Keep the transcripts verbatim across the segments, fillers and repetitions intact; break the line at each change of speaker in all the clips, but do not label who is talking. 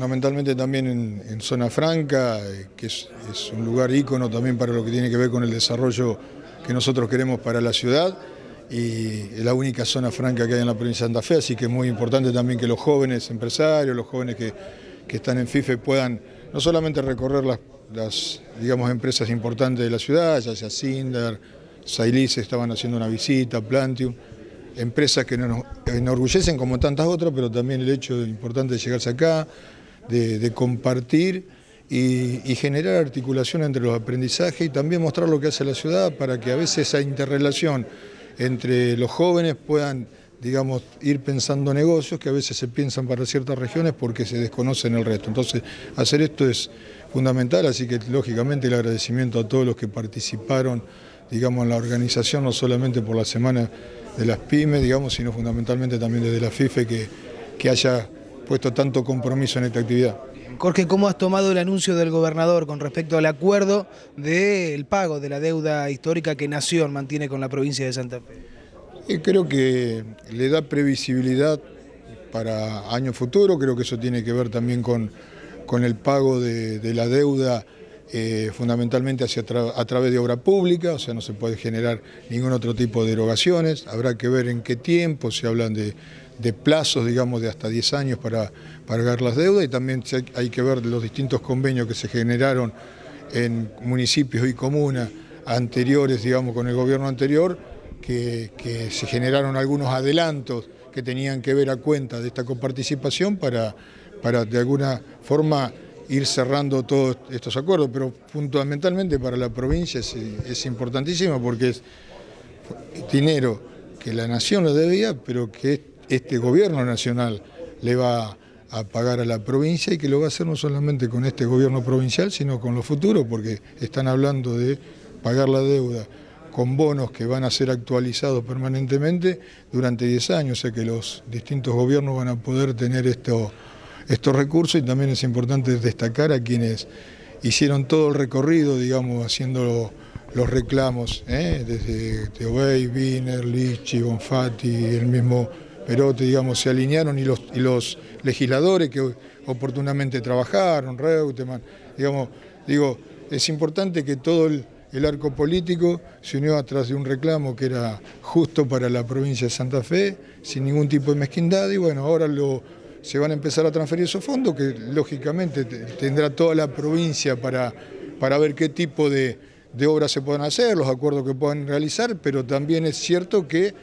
fundamentalmente también en, en Zona Franca, que es, es un lugar ícono también para lo que tiene que ver con el desarrollo que nosotros queremos para la ciudad, y es la única zona franca que hay en la provincia de Santa Fe, así que es muy importante también que los jóvenes empresarios, los jóvenes que, que están en FIFE puedan no solamente recorrer las, las digamos, empresas importantes de la ciudad, ya sea Sindar, Sailis estaban haciendo una visita, Plantium, empresas que nos enorgullecen como tantas otras, pero también el hecho de, importante de llegarse acá, de, de compartir y, y generar articulación entre los aprendizajes y también mostrar lo que hace la ciudad para que a veces esa interrelación entre los jóvenes puedan, digamos, ir pensando negocios que a veces se piensan para ciertas regiones porque se desconocen el resto. Entonces, hacer esto es fundamental, así que lógicamente el agradecimiento a todos los que participaron, digamos, en la organización, no solamente por la semana de las pymes, digamos, sino fundamentalmente también desde la FIFE que, que haya puesto tanto compromiso en esta actividad.
Jorge, ¿cómo has tomado el anuncio del gobernador con respecto al acuerdo del pago de la deuda histórica que Nación mantiene con la provincia de Santa Fe?
Y creo que le da previsibilidad para años futuros, creo que eso tiene que ver también con, con el pago de, de la deuda eh, fundamentalmente hacia tra a través de obra pública, o sea, no se puede generar ningún otro tipo de erogaciones, habrá que ver en qué tiempo, se hablan de, de plazos, digamos, de hasta diez años para pagar las deudas, y también hay que ver los distintos convenios que se generaron en municipios y comunas anteriores, digamos, con el gobierno anterior, que, que se generaron algunos adelantos que tenían que ver a cuenta de esta coparticipación para, para de alguna forma ir cerrando todos estos acuerdos, pero fundamentalmente para la provincia es, es importantísimo porque es dinero que la nación le debía, pero que este gobierno nacional le va a pagar a la provincia y que lo va a hacer no solamente con este gobierno provincial, sino con los futuros, porque están hablando de pagar la deuda con bonos que van a ser actualizados permanentemente durante diez años, o sea que los distintos gobiernos van a poder tener esto, estos recursos, y también es importante destacar a quienes hicieron todo el recorrido, digamos, haciendo los reclamos, ¿eh? desde Teobey, Wiener, Lichi, Bonfatti, el mismo Perotti, digamos, se alinearon, y los, y los legisladores que oportunamente trabajaron, Reutemann, digamos, digo, es importante que todo el, el arco político se unió atrás de un reclamo que era justo para la provincia de Santa Fe, sin ningún tipo de mezquindad, y bueno, ahora lo, se van a empezar a transferir esos fondos, que lógicamente tendrá toda la provincia para, para ver qué tipo de, de obras se pueden hacer, los acuerdos que puedan realizar, pero también es cierto que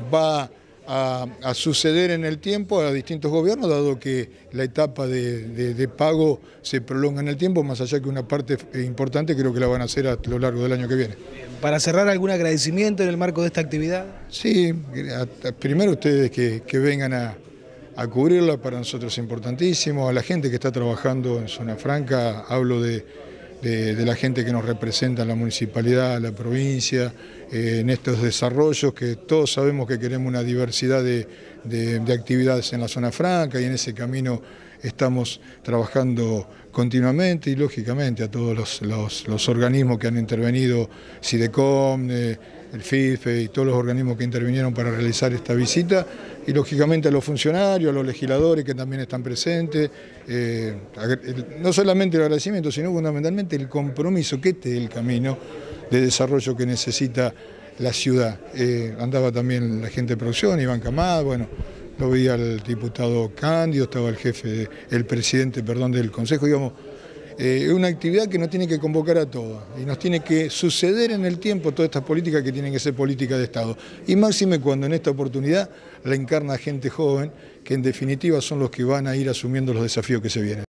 va A, a suceder en el tiempo a distintos gobiernos, dado que la etapa de, de, de pago se prolonga en el tiempo, más allá que una parte importante creo que la van a hacer a lo largo del año que viene.
¿Para cerrar, algún agradecimiento en el marco de esta actividad?
Sí, a, a, primero ustedes que, que vengan a, a cubrirla, para nosotros es importantísimo, a la gente que está trabajando en Zona Franca, hablo de, de, de la gente que nos representa en la municipalidad, la provincia, eh, en estos desarrollos que todos sabemos que queremos una diversidad de, de, de actividades en la Zona Franca, y en ese camino estamos trabajando continuamente, y lógicamente a todos los, los, los organismos que han intervenido, Sidecom, eh, el FIFE y todos los organismos que intervinieron para realizar esta visita, y lógicamente a los funcionarios, a los legisladores que también están presentes, eh, no solamente el agradecimiento, sino fundamentalmente el compromiso, que este es el camino de desarrollo que necesita la ciudad. Eh, andaba también la gente de producción, Iván Camad, bueno, lo veía el diputado Cándido, estaba el jefe, el presidente, perdón, del Consejo, digamos. Es eh, una actividad que nos tiene que convocar a todos y nos tiene que suceder en el tiempo todas estas políticas que tienen que ser políticas de Estado. Y máxime cuando en esta oportunidad la encarna gente joven, que en definitiva son los que van a ir asumiendo los desafíos que se vienen.